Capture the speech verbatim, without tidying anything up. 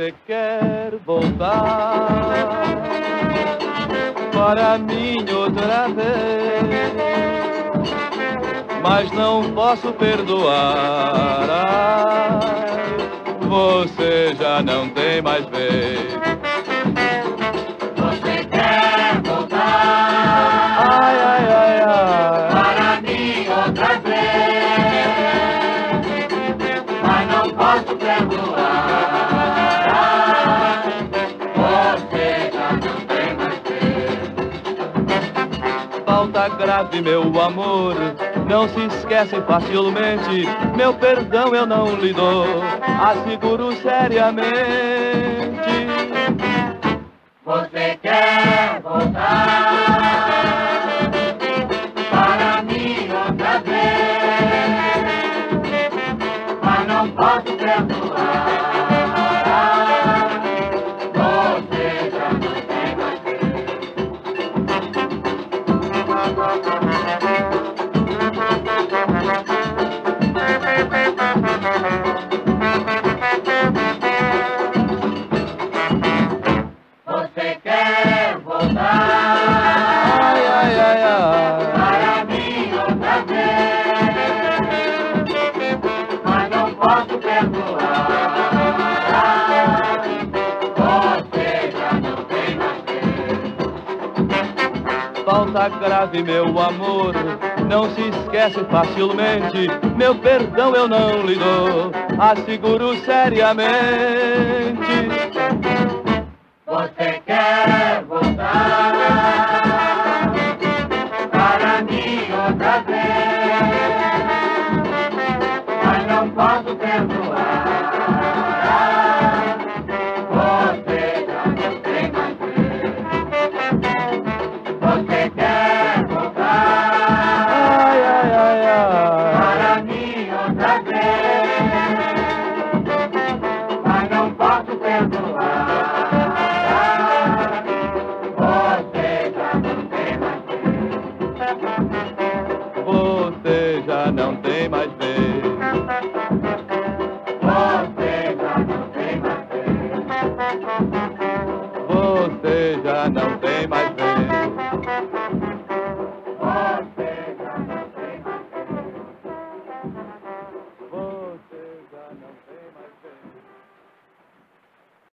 Você quer voltar para mim outra vez, mas não posso perdoar. Ai, você já não tem mais vez. Você quer voltar, Ai, ai, ai, ai, para mim outra vez, mas não posso perdoar. Você já não tem mais vez. falta grave, meu amor, não se esquece facilmente. Meu perdão eu não lhe dou, asseguro seriamente. Você quer voltar para mim outra vez, mas não posso perdoar. Você já não tem mais Você quer voltar Ai, ai, ai, ai, para mim outra vez, mas não posso perdoar. Você já não tem mais vez. falta grave, meu amor, não se esquece facilmente. Meu perdão eu não lhe dou, asseguro seriamente. Você quer voltar para mim outra vez, mas não posso perdoar. Você já não tem mais vez. Você quer voltar Ai, ai, ai, ai, para mim outra vez, mas não posso perdoar. você já não tem mais vez. Você já não tem mais vez. Você já não tem mais vez.